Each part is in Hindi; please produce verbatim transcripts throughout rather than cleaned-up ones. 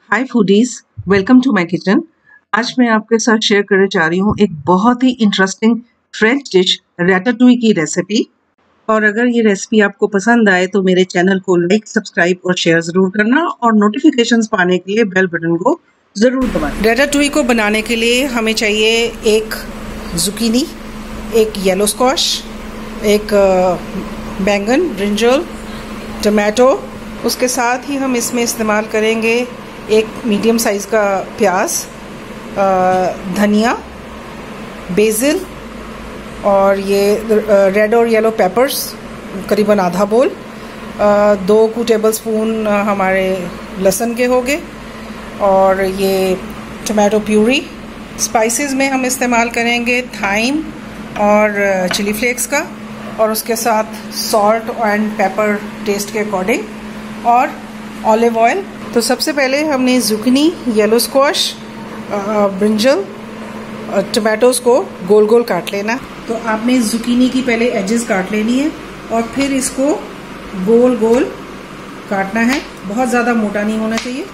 Hi foodies, welcome to my kitchen. आज मैं आपके साथ शेयर करने जा रही हूँ एक बहुत ही इंटरेस्टिंग फ्रेंच डिश रैटाटूई की रेसिपी। और अगर ये रेसिपी आपको पसंद आए तो मेरे चैनल को लाइक, सब्सक्राइब और शेयर ज़रूर करना और नोटिफिकेशंस पाने के लिए बेल बटन को ज़रूर दबाएं। रैटाटूई को बनाने के लिए हमें चाहिए एक जुकीनी, एक येलो स्क्वाश, एक बैंगन, ब्रिंजल, टमाटो। उसके साथ ही हम इसमें इस्तेमाल करेंगे एक मीडियम साइज़ का प्याज, धनिया, बेसिल और ये रेड और येलो पेपर्स करीबन आधा बोल, दो कू टेबल स्पून हमारे लहसुन के हो गए और ये टमाटो प्यूरी। स्पाइसेस में हम इस्तेमाल करेंगे थाइम और चिली फ्लेक्स का, और उसके साथ सॉल्ट एंड पेपर टेस्ट के अकॉर्डिंग और ऑलिव ऑयल। तो सबसे पहले हमने zucchini, yellow squash, brinjal, tomatoes को गोल गोल काट लेना। तो आपने जुकीनी की पहले एजेस काट लेनी है और फिर इसको गोल गोल काटना है, बहुत ज़्यादा मोटा नहीं होना चाहिए।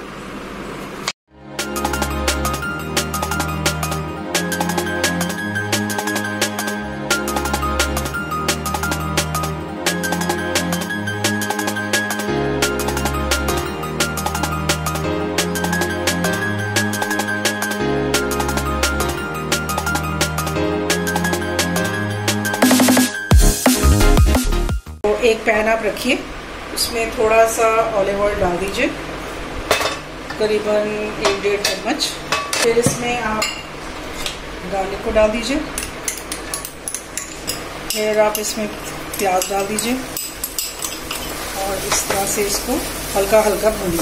एक पैन आप रखिए, उसमें थोड़ा सा ऑलिव ऑयल डाल दीजिए, करीबन एक डेढ़ चम्मच। फिर इसमें आप गार्लिक को डाल दीजिए, फिर आप इसमें प्याज डाल दीजिए और इस तरह से इसको हल्का हल्का भूनिए।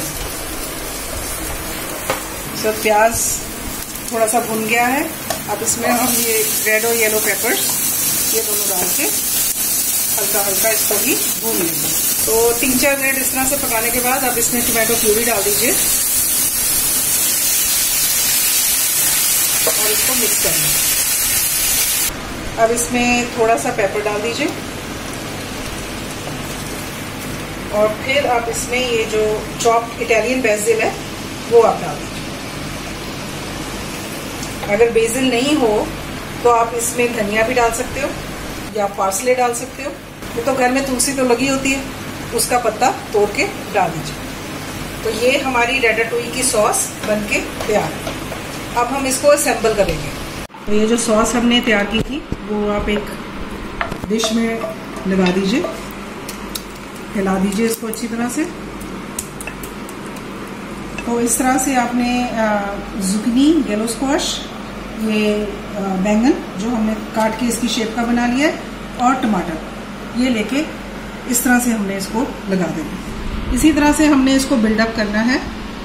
सब प्याज थोड़ा सा भुन गया है, अब इसमें हम ये रेड और येलो पेपर्स ये दोनों डाल के हल्का हल्का इसको भी भून लेंगे। तो तीन चार मिनट इस तरह से पकाने के बाद आप इसमें टमाटो प्यूरी डाल दीजिए और इसको मिक्स कर लेंगे। अब इसमें थोड़ा सा पेपर डाल दीजिए और फिर आप इसमें ये जो चॉप्ड इटालियन बेसिल है वो आप डाल दीजिए। अगर बेसिल नहीं हो तो आप इसमें धनिया भी डाल सकते हो या पार्सले डाल सकते हो। ये तो घर में तुलसी तो लगी होती है, उसका पत्ता तोड़ के डाल दीजिए। तो ये हमारी रैटाटूई की सॉस बनके तैयार है। अब हम इसको असेंबल करेंगे। तो ये जो सॉस हमने तैयार की थी वो आप एक डिश में लगा दीजिए, हिला दीजिए इसको अच्छी तरह से। तो इस तरह से आपने जुकनी, येलो स्क्वाश, ये बैंगन जो हमने काट के इसकी शेप का बना लिया है और टमाटर ये लेके इस तरह से हमने इसको लगा देना। इसी तरह से हमने इसको बिल्डअप करना है।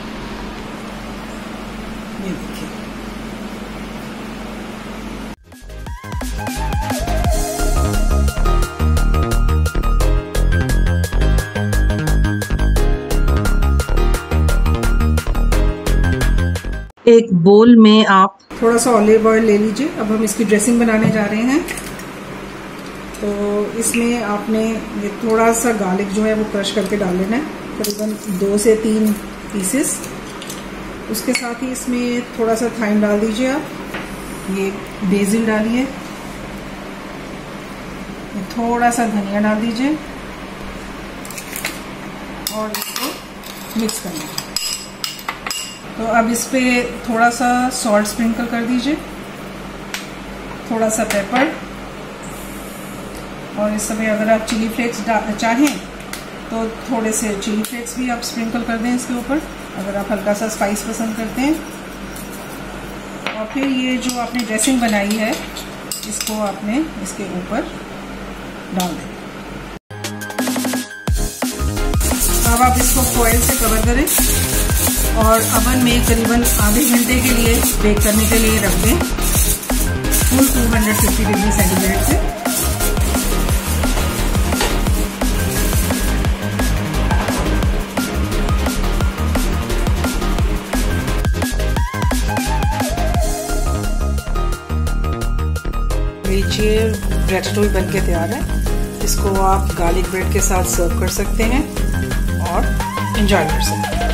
ये देखिए, एक बोल में आप थोड़ा सा ऑलिव ऑयल ले लीजिए। अब हम इसकी ड्रेसिंग बनाने जा रहे हैं। तो इसमें आपने ये थोड़ा सा गार्लिक जो है वो क्रश करके डाल लेना है, करीबन दो से तीन पीसेस। उसके साथ ही इसमें थोड़ा सा थाइम डाल दीजिए आप, ये बेसिल डालिए, थोड़ा सा धनिया डाल दीजिए और इसको मिक्स कर लीजिए। तो अब इस पे थोड़ा सा सॉल्ट स्प्रिंकल कर दीजिए, थोड़ा सा पेपर, और इस समय अगर आप चिली फ्लेक्स चाहें तो थोड़े से चिली फ्लेक्स भी आप स्प्रिंकल कर दें इसके ऊपर, अगर आप हल्का सा स्पाइस पसंद करते हैं। और फिर ये जो आपने ड्रेसिंग बनाई है इसको आपने इसके ऊपर डाल दें। अब आप इसको फॉइल से कवर करें और अवन में करीबन आधे घंटे के लिए बेक करने के लिए रख दें, full two hundred fifty degree centigrade से। लीजिए, रैटाटूई बनके तैयार है। इसको आप गार्लिक ब्रेड के साथ सर्व कर सकते हैं और एंजॉय कर सकते हैं।